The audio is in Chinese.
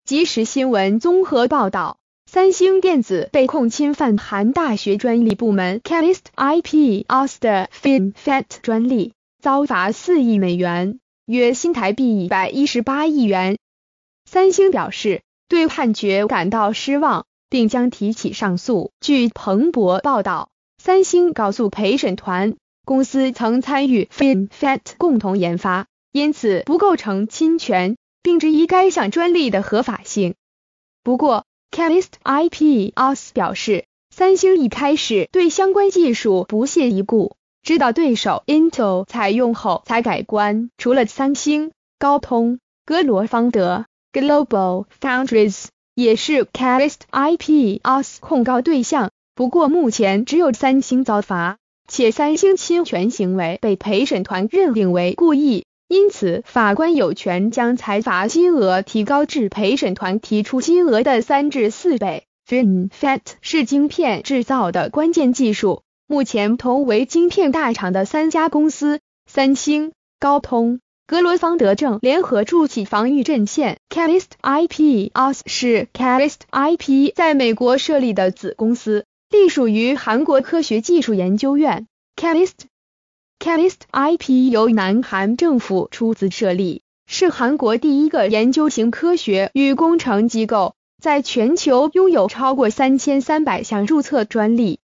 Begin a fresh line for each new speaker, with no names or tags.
即时新闻综合报道，三星电子被控侵犯韩大学专利部门 Catalyst IPS 的 FinFET 专利，遭罚4亿美元，约新台币118亿元。三星表示对判决感到失望，并将提起上诉。据彭博报道，三星告诉陪审团，公司曾参与 FinFET 共同研发，因此不构成侵权，并质疑该项专利的合法性。不过 Catalyst IPS 表示，三星一开始对相关技术不屑一顾，直到对手 Intel 采用后才改观。除了三星，高通、格罗方德 Global Foundries 也是 Catalyst IPS 控告对象，不过目前只有三星遭罚，且三星侵权行为被陪审团认定为故意，因此法官有权将裁罚金额提高至陪审团提出金额的3至4倍。FinFET 是晶片制造的关键技术，目前同为晶片大厂的3家公司，三星、高通、格罗方德正联合筑起防御阵线。Catalyst IPS 是 Catalyst IP 在美国设立的子公司，隶属于韩国科学技术研究院。Catalyst IP 由南韩政府出资设立，是韩国第一个研究型科学与工程机构，在全球拥有超过3300项注册专利。